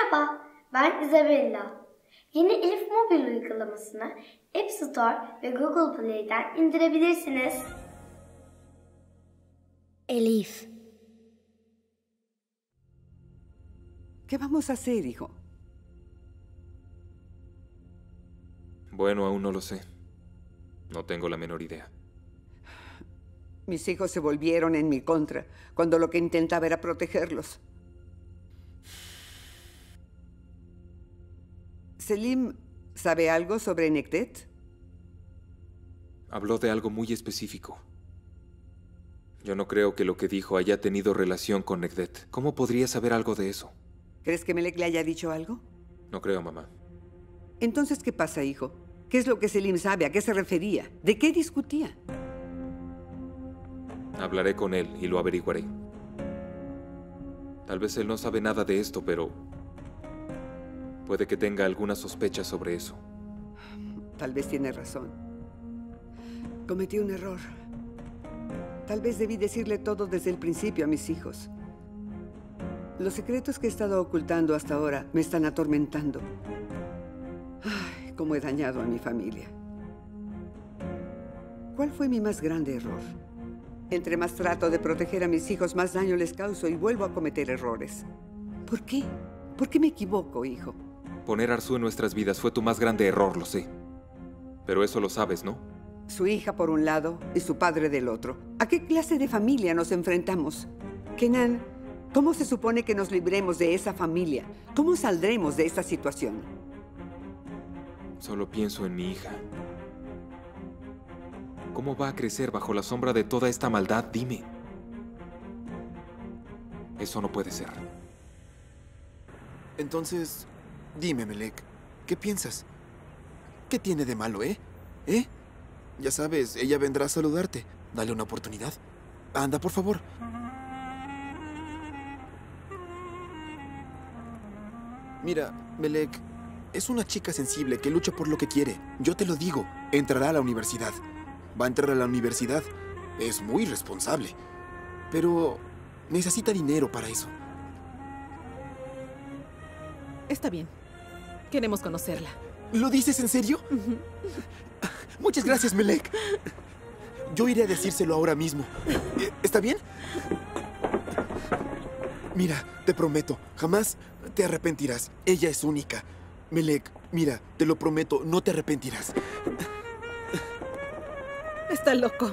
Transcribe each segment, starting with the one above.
Merhaba, ben Isabella. Yeni Elif mobil uygulamasını App Store ve Google Play'den indirebilirsiniz. Elif. ¿Qué vamos a hacer, hijo? Bueno, aún no lo sé. No tengo la menor idea. Mis hijos se volvieron en mi contra cuando lo que intentaba era protegerlos. ¿Selim sabe algo sobre Necdet? Habló de algo muy específico. Yo no creo que lo que dijo haya tenido relación con Necdet. ¿Cómo podría saber algo de eso? ¿Crees que Melek le haya dicho algo? No creo, mamá. Entonces, ¿qué pasa, hijo? ¿Qué es lo que Selim sabe? ¿A qué se refería? ¿De qué discutía? Hablaré con él y lo averiguaré. Tal vez él no sabe nada de esto, pero puede que tenga alguna sospecha sobre eso. Tal vez tiene razón. Cometí un error. Tal vez debí decirle todo desde el principio a mis hijos. Los secretos que he estado ocultando hasta ahora me están atormentando. Ay, cómo he dañado a mi familia. ¿Cuál fue mi más grande error? Entre más trato de proteger a mis hijos, más daño les causo y vuelvo a cometer errores. ¿Por qué? ¿Por qué me equivoco, hijo? Poner a Arzu en nuestras vidas fue tu más grande error, lo sé. Pero eso lo sabes, ¿no? Su hija por un lado y su padre del otro. ¿A qué clase de familia nos enfrentamos? Kenan, ¿cómo se supone que nos libremos de esa familia? ¿Cómo saldremos de esta situación? Solo pienso en mi hija. ¿Cómo va a crecer bajo la sombra de toda esta maldad? Dime. Eso no puede ser. Entonces, dime, Melek, ¿qué piensas? ¿Qué tiene de malo, eh? ¿Eh? Ya sabes, ella vendrá a saludarte. Dale una oportunidad. Anda, por favor. Mira, Melek, es una chica sensible que lucha por lo que quiere. Yo te lo digo, entrará a la universidad. Va a entrar a la universidad. Es muy responsable. Pero necesita dinero para eso. Está bien. Queremos conocerla. ¿Lo dices en serio? Muchas gracias, Melek. Yo iré a decírselo ahora mismo. ¿Está bien? Mira, te prometo, jamás te arrepentirás. Ella es única. Melek, mira, te lo prometo, no te arrepentirás. Está loco.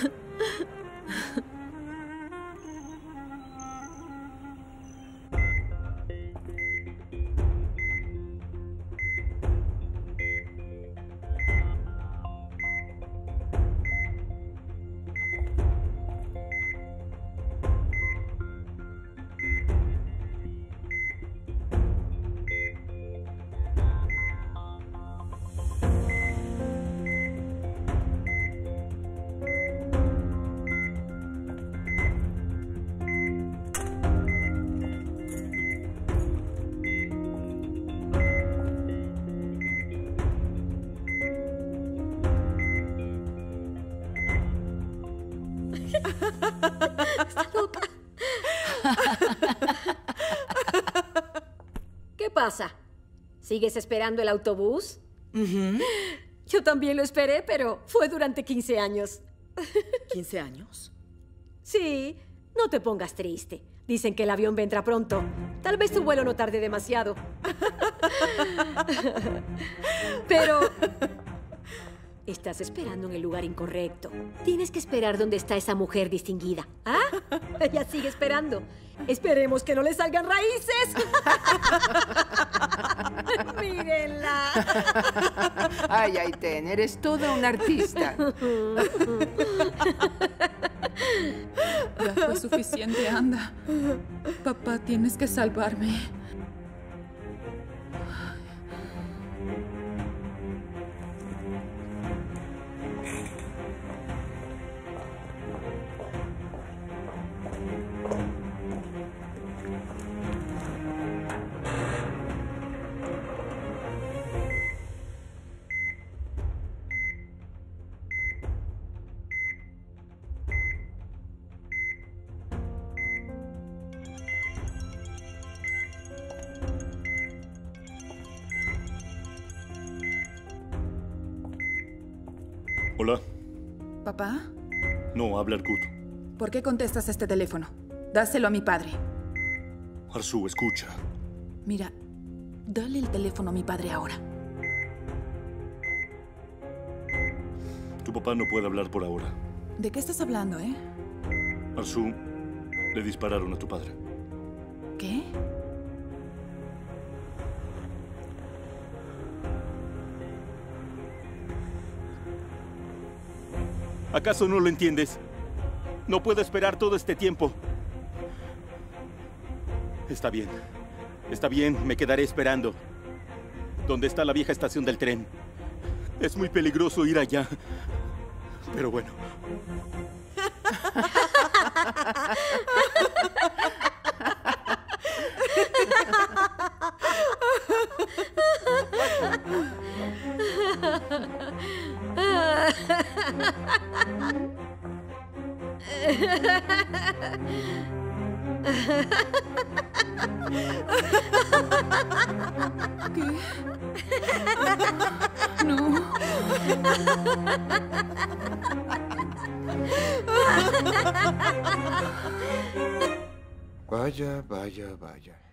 ¿Qué pasa? ¿Sigues esperando el autobús? Yo también lo esperé, pero fue durante 15 años. ¿15 años? Sí, no te pongas triste. Dicen que el avión vendrá pronto. Tal vez tu vuelo no tarde demasiado. Pero estás esperando en el lugar incorrecto. Tienes que esperar donde está esa mujer distinguida. ¿Ah? Ella sigue esperando. Esperemos que no le salgan raíces. Mírenla. Ay, Aiten, eres toda una artista. Ya fue suficiente, anda. Papá, tienes que salvarme. Hola. ¿Papá? No, habla Erkut. ¿Por qué contestas este teléfono? Dáselo a mi padre. Arzu, escucha. Mira, dale el teléfono a mi padre ahora. Tu papá no puede hablar por ahora. ¿De qué estás hablando, Arzu, le dispararon a tu padre. ¿Qué? ¿Acaso no lo entiendes? No puedo esperar todo este tiempo. Está bien. Está bien, me quedaré esperando. ¿Dónde está la vieja estación del tren? Es muy peligroso ir allá. Pero bueno. ¿Qué? No. Vaya, vaya, vaya.